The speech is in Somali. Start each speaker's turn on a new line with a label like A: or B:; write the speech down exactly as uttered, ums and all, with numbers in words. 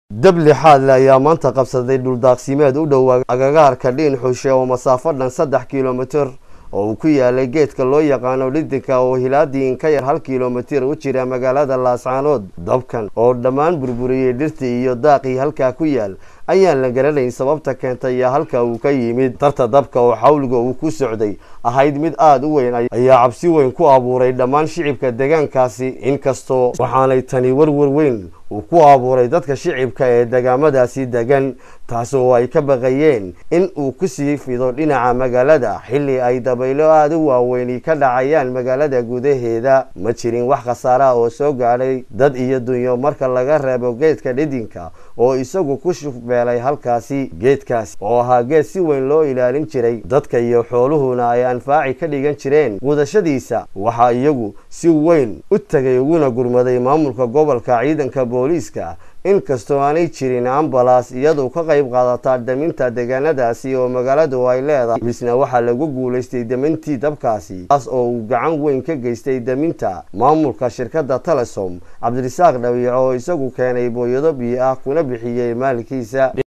A: dabli xaal ayaa maanta qabsaday dhul daaqsimeed u dhow agagaarka dhiin xushe oo masaafo dhan saddex kiiloomitir oo uu ku yaalay geedka loo yaqaano dhidinka oo hilaadii in ka yar hal kiiloomitir u jira magaalada laascaanood. dabkan oo dhammaan burburiyey dhirtii iyo daaqii halkaa ku yaal ayaan la garanayn sababta keentay iyo halka uu ka yimid. darta dabka oo xawliga uu ku socday ahayd mid aada u weyn ayaa cabsi weyn ku abuuray dhammaan shicibka deegaankaasi, inkastoo waxaanay tani warwar weyn uu ku abuuray dadka shicibka ee deegaamadaasi degan, taasoo ay ka baqayeen in uu ku sii fido dhinaca magaalada xilli ay dabaylo aada u waaweyni ka dhacayaan magaalada gudaheeda. ma jirin wax khasaara oo soo gaadhay dad iyo dunyo marka laga reebo geedka dhidinka oo isagu ku shufbeelay halkaasi. geedkaasi oo ahaa geed si weyn loo ilaalin jiray, dadka iyo xooluhuna ay anfaaci ka dhigan jireen gudashadiisa, waxaa iyagu si weyn u tegay uguna gurmaday maamulka gobolka, ciidanka booliiska, inkastoo aanay jirin ambalaas iyadoo ka qayb qaadata daminta deegaanadaasi oo magaaladu ay leedahay. misna waxaa lagu guulaystay damintii dabkaasi, taas oo uu gacan weyn ka geystay daminta maamulka shirkadda Telesom Cabdirasaaq Dhawiico oo isagu keenay booyado biyo ah kuna bixiyey maalkiisa.